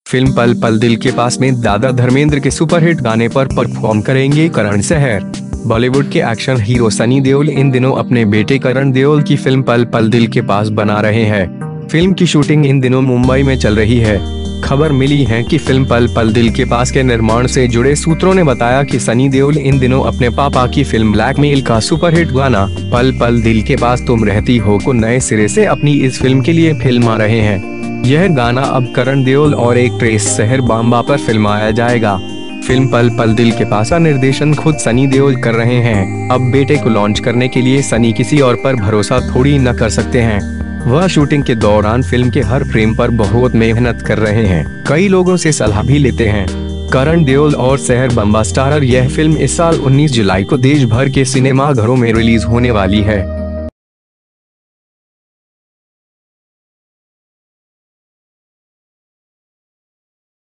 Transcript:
Film पल पल दिल के पास में दादा धर्मेंद्र के सुपरहिट गाने पर परफॉर्म करेंगे करण सहर। बॉलीवुड के एक्शन हीरो सनी देओल इन दिनों अपने बेटे करण देओल की फिल्म पल पल दिल के पास बना रहे हैं। फिल्म की शूटिंग इन दिनों मुंबई में चल रही है। खबर मिली है कि फिल्म पल पल दिल के पास के निर्माण से जुड़े सूत्रों ने बताया कि सनी देओल इन दिनों अपने पापा की फिल्म ब्लैकमेल का सुपरहिट गाना पल पल दिल के पास तुम रहती हो को नए सिरे से अपनी इस फिल्म के लिए फिल्मा रहे हैं। यह गाना अब करण देओल और एक्ट्रेस सहर बाम्बा पर फिल्माया जाएगा। फिल्म पल पल दिल के पास का निर्देशन खुद सनी देओल कर रहे हैं। अब बेटे को लॉन्च करने के लिए सनी किसी और पर भरोसा थोड़ी न कर सकते हैं। वह शूटिंग के दौरान फिल्म के हर फ्रेम पर बहुत मेहनत कर रहे हैं, कई लोगों से सलाह भी लेते हैं। करण देओल और सहर बाम्बा स्टारर यह फिल्म इस साल 19 जुलाई को देश भर के सिनेमा घरों में रिलीज होने वाली है।